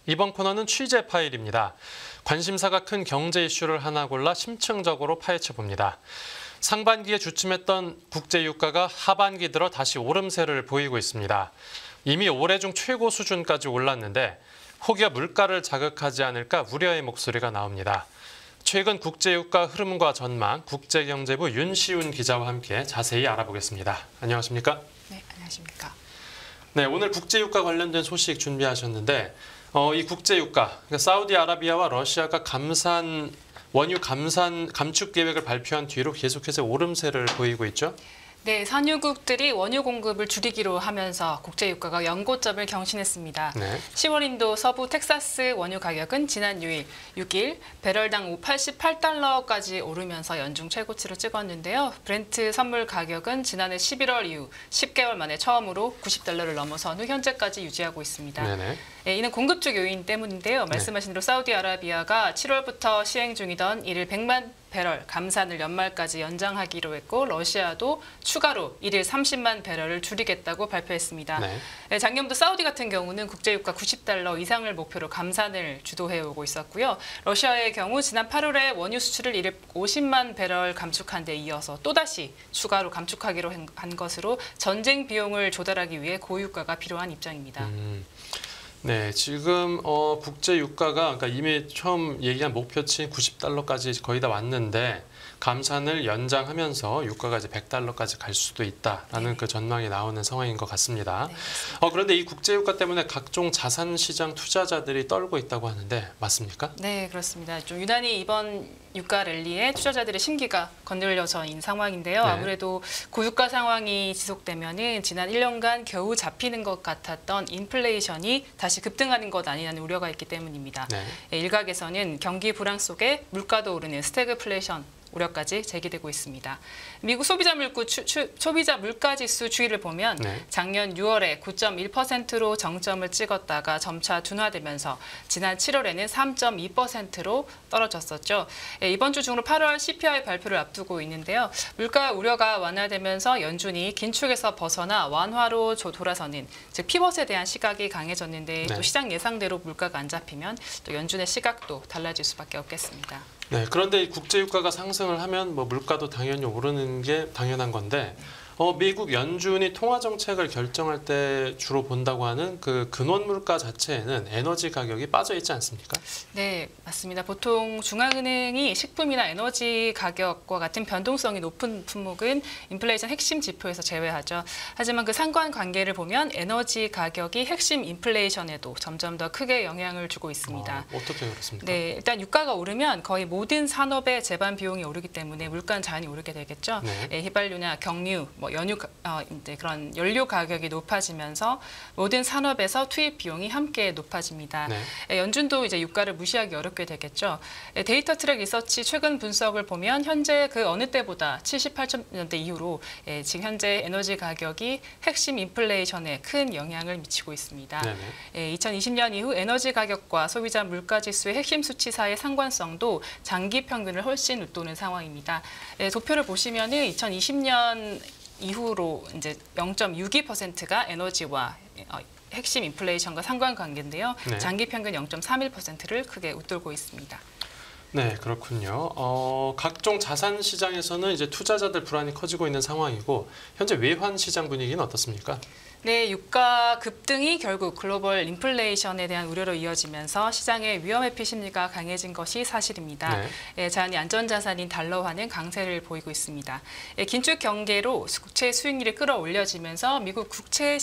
이번 코너는 취재 파일입니다. 관심사가 큰 경제 이슈를 하나 골라 심층적으로 파헤쳐봅니다. 상반기에 주춤했던 국제유가가 하반기 들어 다시 오름세를 보이고 있습니다. 이미 올해 중 최고 수준까지 올랐는데 혹여 물가를 자극하지 않을까 우려의 목소리가 나옵니다. 최근 국제유가 흐름과 전망, 국제경제부 윤시훈 기자와 함께 자세히 알아보겠습니다. 안녕하십니까? 네, 안녕하십니까? 네, 오늘 국제유가 관련된 소식 준비하셨는데 이 국제유가, 그러니까 사우디아라비아와 러시아가 원유 감축 계획을 발표한 뒤로 계속해서 오름세를 보이고 있죠? 네, 산유국들이 원유 공급을 줄이기로 하면서 국제유가가 연고점을 경신했습니다. 네. 10월인도 서부 텍사스 원유 가격은 지난 6일 배럴당 88달러까지 오르면서 연중 최고치를 찍었는데요. 브렌트 선물 가격은 지난해 11월 이후 10개월 만에 처음으로 90달러를 넘어선 후 현재까지 유지하고 있습니다. 네네. 이는 공급 쪽 요인 때문인데요. 말씀하신 대로 사우디아라비아가 7월부터 시행 중이던 일일 100만 배럴 감산을 연말까지 연장하기로 했고 러시아도 추가로 일일 30만 배럴을 줄이겠다고 발표했습니다. 네. 작년부터 사우디 같은 경우는 국제유가 90달러 이상을 목표로 감산을 주도해오고 있었고요. 러시아의 경우 지난 8월에 원유 수출을 일일 50만 배럴 감축한 데 이어서 또다시 추가로 감축하기로 한 것으로 전쟁 비용을 조달하기 위해 고유가가 필요한 입장입니다. 네, 지금 국제 유가가 그러니까 이미 처음 얘기한 목표치 90달러까지 거의 다 왔는데 감산을 연장하면서 유가가 이제 100달러까지 갈 수도 있다라는 그 전망이 나오는 상황인 것 같습니다. 네, 그런데 이 국제 유가 때문에 각종 자산 시장 투자자들이 떨고 있다고 하는데 맞습니까? 네, 그렇습니다. 좀 유난히 이번 유가 랠리에 투자자들의 심기가 건드려져인 상황인데요. 네. 아무래도 고유가 상황이 지속되면은 지난 1년간 겨우 잡히는 것 같았던 인플레이션이 다시 급등하는 것 아니냐는 우려가 있기 때문입니다. 네. 일각에서는 경기 불황 속에 물가도 오르는 스태그플레이션 우려까지 제기되고 있습니다. 미국 소비자 물가지수 추이를 보면 네. 작년 6월에 9.1%로 정점을 찍었다가 점차 둔화되면서 지난 7월에는 3.2%로 떨어졌었죠. 이번 주 중으로 8월 CPI 발표를 앞두고 있는데요. 물가 우려가 완화되면서 연준이 긴축에서 벗어나 완화로 돌아서는 즉 피벗에 대한 시각이 강해졌는데 네. 또 시장 예상대로 물가가 안 잡히면 또 연준의 시각도 달라질 수밖에 없겠습니다. 네, 그런데 이 국제 유가가 상승을 하면 뭐 물가도 당연히 오르는 게 당연한 건데 미국 연준이 통화 정책을 결정할 때 주로 본다고 하는 그 근원 물가 자체에는 에너지 가격이 빠져 있지 않습니까? 네, 맞습니다. 보통 중앙은행이 식품이나 에너지 가격과 같은 변동성이 높은 품목은 인플레이션 핵심 지표에서 제외하죠. 하지만 그 상관관계를 보면 에너지 가격이 핵심 인플레이션에도 점점 더 크게 영향을 주고 있습니다. 어떻게 그렇습니까? 네, 일단 유가가 오르면 거의 모든 산업의 재반 비용이 오르기 때문에 물가는 자연히 오르게 되겠죠. 네. 휘발유나 경유, 연유 이제 그런 연료 가격이 높아지면서 모든 산업에서 투입 비용이 함께 높아집니다. 네. 연준도 이제 유가를 무시하기 어렵게 되겠죠. 데이터 트랙 리서치 최근 분석을 보면 현재 그 어느 때보다 78년대 이후로 지금 현재 에너지 가격이 핵심 인플레이션에 큰 영향을 미치고 있습니다. 2020년 이후 에너지 가격과 소비자 물가 지수의 핵심 수치 사이의 상관성도 장기 평균을 훨씬 웃도는 상황입니다. 도표를 보시면은 2020년 이후로 이제 0.62%가 에너지와 핵심 인플레이션과 상관관계인데요. 네. 장기 평균 0.31%를 크게 웃돌고 있습니다. 네, 그렇군요. 각종 자산 시장에서는 이제 투자자들 불안이 커지고 있는 상황이고 현재 외환 시장 분위기는 어떻습니까? 네, 유가 급등이 결국 글로벌 인플레이션에 대한 우려로 이어지면서 시장의 위험회피 심리가 강해진 것이 사실입니다. 네. 자연히 안전자산인 달러화는 강세를 보이고 있습니다. 긴축 경계로 국채 수익률이 끌어올려지면서 미국 국채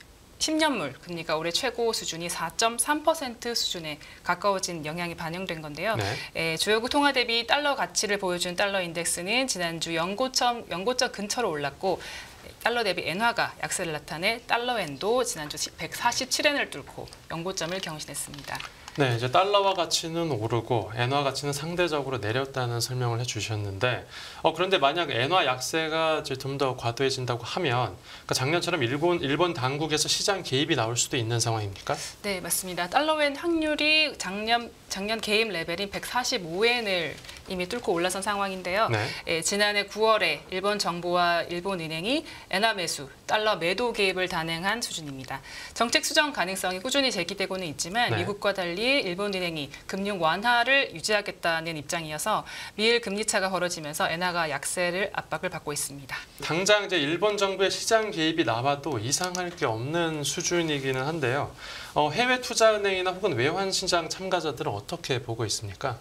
10년물 금리가 올해 최고 수준이 4.3% 수준에 가까워진 영향이 반영된 건데요. 네. 주요국 통화 대비 달러 가치를 보여준 달러 인덱스는 지난주 연고점 근처로 올랐고 달러 대비 엔화가 약세를 나타내 달러엔도 지난주 147엔을 뚫고 연고점을 경신했습니다. 네, 이제 달러화 가치는 오르고 엔화 가치는 상대적으로 내렸다는 설명을 해주셨는데, 그런데 만약 엔화 약세가 이제 좀 더 과도해진다고 하면, 그러니까 작년처럼 일본 당국에서 시장 개입이 나올 수도 있는 상황입니까? 네, 맞습니다. 달러엔 확률이 작년 개입 레벨인 145엔을 이미 뚫고 올라선 상황인데요. 네. 지난해 9월에 일본 정부와 일본은행이 엔화 매수, 달러 매도 개입을 단행한 수준입니다. 정책 수정 가능성이 꾸준히 제기되고는 있지만 네. 미국과 달리 일본은행이 금융 완화를 유지하겠다는 입장이어서 미일 금리 차가 벌어지면서 엔화가 약세를 압박을 받고 있습니다. 당장 이제 일본 정부의 시장 개입이 나와도 이상할 게 없는 수준이기는 한데요. 해외 투자은행이나 혹은 외환 시장 참가자들은 어떻게 보고 있습니까?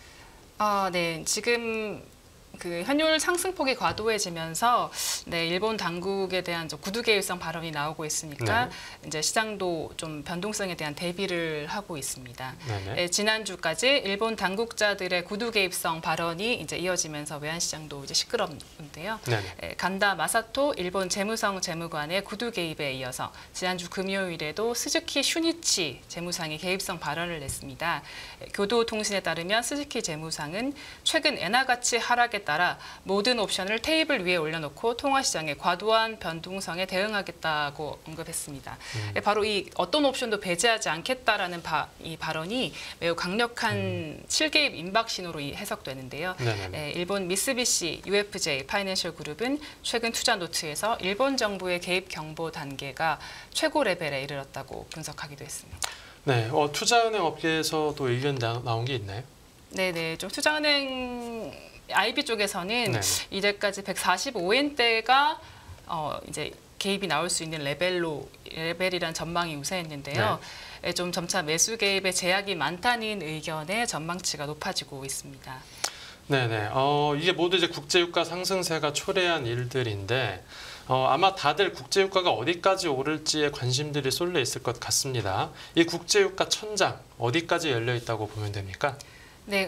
네, 지금 그 환율 상승폭이 과도해지면서 일본 당국에 대한 좀 구두 개입성 발언이 나오고 있으니까 이제 시장도 좀 변동성에 대한 대비를 하고 있습니다. 지난주까지 일본 당국자들의 구두 개입성 발언이 이제 이어지면서 외환 시장도 이제 시끄럽는데요. 간다 마사토 일본 재무성 재무관의 구두 개입에 이어서 지난주 금요일에도 스즈키 슈니치 재무상이 개입성 발언을 냈습니다. 교도통신에 따르면 스즈키 재무상은 최근 엔화 가치 하락에 따라 모든 옵션을 테이블 위에 올려놓고 통화시장의 과도한 변동성에 대응하겠다고 언급했습니다. 바로 이 어떤 옵션도 배제하지 않겠다라는 이 발언이 매우 강력한 실개입 임박 신호로 해석되는데요. 일본 미쓰비시 UFJ 파이낸셜 그룹은 최근 투자 노트에서 일본 정부의 개입 경보 단계가 최고 레벨에 이르렀다고 분석하기도 했습니다. 네, 투자은행 업계에서도 의견 나온 게 있나요? 네네, 좀 투자은행 IB 쪽에서는 이제까지 145엔대가 이제 개입이 나올 수 있는 레벨이란 전망이 우세했는데요. 좀 점차 매수 개입에 제약이 많다는 의견의 전망치가 높아지고 있습니다. 네네. 이게 모두 이제 국제유가 상승세가 초래한 일들인데 아마 다들 국제유가가 어디까지 오를지에 관심들이 쏠려 있을 것 같습니다. 이 국제유가 천장 어디까지 열려 있다고 보면 됩니까? 네,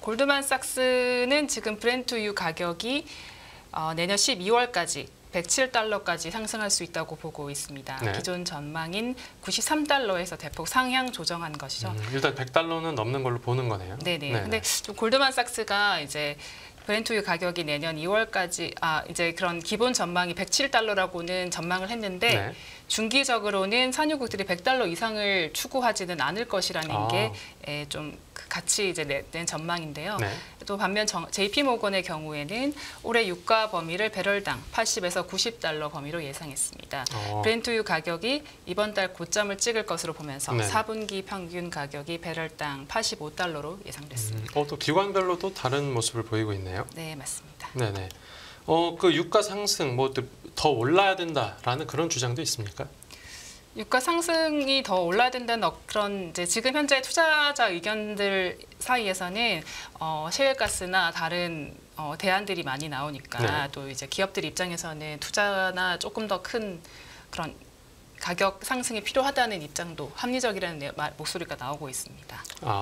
골드만삭스는 지금 브렌트유 가격이 내년 12월까지 107달러까지 상승할 수 있다고 보고 있습니다. 기존 전망인 93달러에서 대폭 상향 조정한 것이죠. 일단 100달러는 넘는 걸로 보는 거네요. 네네. 근데 좀 골드만삭스가 이제 브렌트유 가격이 내년 2월까지 이제 그런 기본 전망이 107달러라고는 전망을 했는데 중기적으로는 산유국들이 100달러 이상을 추구하지는 않을 것이라는 게 좀 같이 이제 낸 전망인데요. 또 반면 JP모건의 경우에는 올해 유가 범위를 배럴당 80에서 90달러 범위로 예상했습니다. 브렌트유 가격이 이번 달 고점을 찍을 것으로 보면서 4분기 평균 가격이 배럴당 85달러로 예상됐습니다. 또 기관별로도 다른 모습을 보이고 있네요. 네, 맞습니다. 네네. 그 유가 상승 더 올라야 된다라는 그런 주장도 있습니까? 유가 상승이 더 올라야 된다는 그런 이제 지금 현재 투자자 의견들 사이에서는 셰일가스나 다른 대안들이 많이 나오니까 또 이제 기업들 입장에서는 투자나 조금 더 큰 그런 가격 상승이 필요하다는 입장도 합리적이라는 목소리가 나오고 있습니다.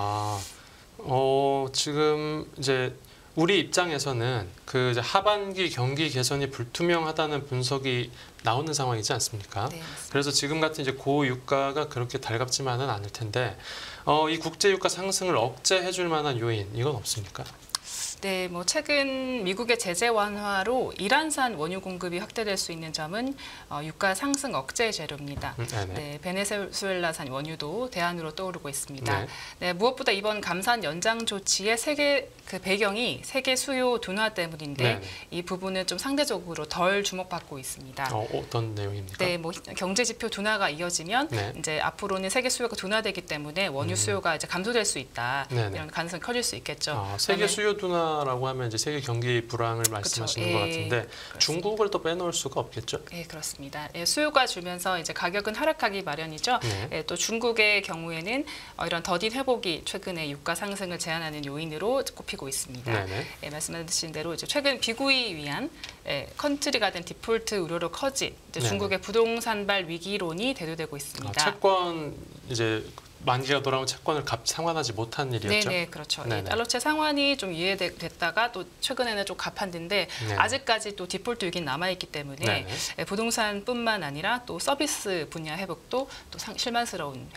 지금 이제 우리 입장에서는 그 이제 하반기 경기 개선이 불투명하다는 분석이 나오는 상황이지 않습니까? 그래서 지금 같은 이제 고유가가 그렇게 달갑지만은 않을 텐데 이 국제유가 상승을 억제해줄 만한 요인 이건 없습니까? 네, 최근 미국의 제재 완화로 이란산 원유 공급이 확대될 수 있는 점은 유가 상승 억제 재료입니다. 베네수엘라산 원유도 대안으로 떠오르고 있습니다. 무엇보다 이번 감산 연장 조치의 그 배경이 세계 수요 둔화 때문인데 이 부분은 좀 상대적으로 덜 주목받고 있습니다. 어떤 내용입니까? 경제 지표 둔화가 이어지면 이제 앞으로는 세계 수요가 둔화되기 때문에 원유 수요가 이제 감소될 수 있다. 이런 가능성이 커질 수 있겠죠. 세계 수요 둔화라고 하면 이제 세계 경기 불황을 말씀하시는 것 같은데 그렇습니다. 중국을 또 빼놓을 수가 없겠죠? 네, 그렇습니다. 수요가 줄면서 이제 가격은 하락하기 마련이죠. 또 중국의 경우에는 이런 더딘 회복이 최근에 유가 상승을 제한하는 요인으로 꼽히고 있습니다. 말씀하신 대로 이제 최근 비구이 위한 컨트리 가든 디폴트 우려로 커진 중국의 부동산발 위기론이 대두되고 있습니다. 채권 이제 만기가 돌아오면 채권을 상환하지 못한 일이었죠. 네네, 그렇죠. 이 네네. 달러채 상환이 좀 이해됐다가 또 최근에는 좀 가판인데 네. 아직까지 또 디폴트 위기는 남아있기 때문에 네네. 부동산뿐만 아니라 또 서비스 분야 회복도 또 실망스러운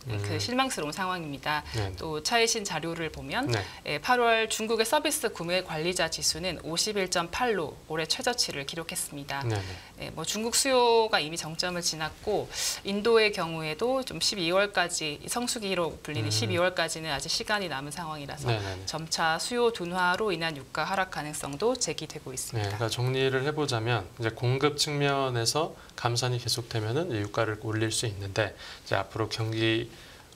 실망스러운 상황입니다. 네네. 또 차이신 자료를 보면 네. 8월 중국의 서비스 구매 관리자 지수는 51.8로 올해 최저치를 기록했습니다. 네네. 뭐 중국 수요가 이미 정점을 지났고 인도의 경우에도 좀 12월까지 성수기로 불리는 12월까지는 아직 시간이 남은 상황이라서 네네. 점차 수요 둔화로 인한 유가 하락 가능성도 제기되고 있습니다. 네, 그러니까 정리를 해보자면 이제 공급 측면에서 감산이 계속되면은 유가를 올릴 수 있는데 이제 앞으로 경기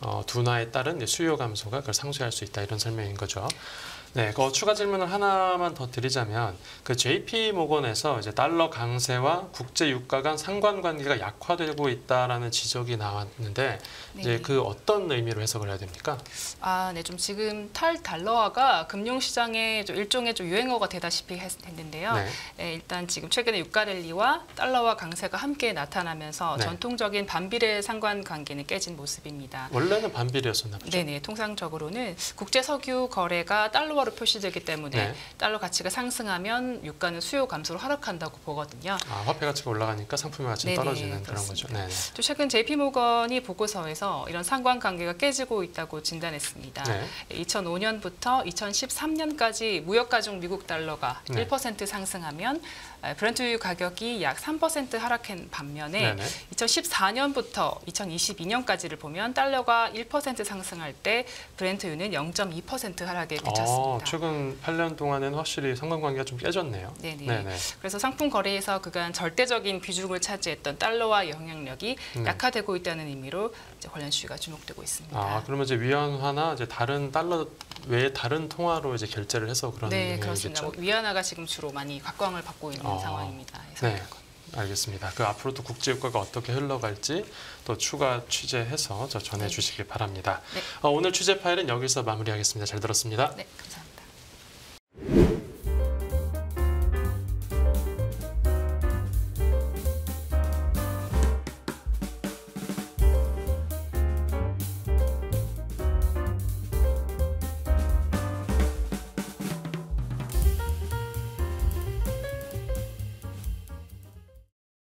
둔화에 따른 이제 수요 감소가 그걸 상쇄할 수 있다 이런 설명인 거죠. 네, 그 추가 질문을 하나만 더 드리자면 그 JP 모건에서 이제 달러 강세와 국제 유가 간 상관관계가 약화되고 있다라는 지적이 나왔는데 이제 네. 그 어떤 의미로 해석을 해야 됩니까? 네, 좀 지금 탈달러화가 금융시장의 좀 일종의 좀 유행어가 되다시피 했는데요. 네. 일단 지금 최근에 유가 랠리와 달러화 강세가 함께 나타나면서 네. 전통적인 반비례 상관관계는 깨진 모습입니다. 원래는 반비례였었나 보죠. 네네, 통상적으로는 국제 석유 거래가 달러화로 표시되기 때문에 네. 달러 가치가 상승하면 유가는 수요 감소로 하락한다고 보거든요. 화폐 가치가 올라가니까 상품의 가치가 네네, 떨어지는 그런 그렇습니다. 거죠. 네네. 또 최근 JP모건이 보고서에서 이런 상관관계가 깨지고 있다고 진단했습니다. 네. 2005년부터 2013년까지 무역가중 미국 달러가 네. 1% 상승하면 브렌트유 가격이 약 3% 하락한 반면에 네네. 2014년부터 2022년까지를 보면 달러가 1% 상승할 때 브렌트유는 0.2% 하락에 그쳤습니다. 최근 8년 동안에는 확실히 상관관계가 좀 깨졌네요. 네네. 네네. 그래서 상품 거래에서 그간 절대적인 비중을 차지했던 달러와 영향력이 약화되고 있다는 의미로 이제 관련 수위가 주목되고 있습니다. 그러면 이제 위안화나 이제 다른 달러 외에 다른 통화로 이제 결제를 해서 그런 네, 의미겠죠? 그렇습니다. 위안화가 지금 주로 많이 각광을 받고 있는 상황입니다. 네, 알겠습니다. 그 앞으로도 국제 유가가 어떻게 흘러갈지 또 추가 취재해서 전해주시기 바랍니다. 네. 오늘 취재 파일은 여기서 마무리하겠습니다. 잘 들었습니다. 네, 감사합니다.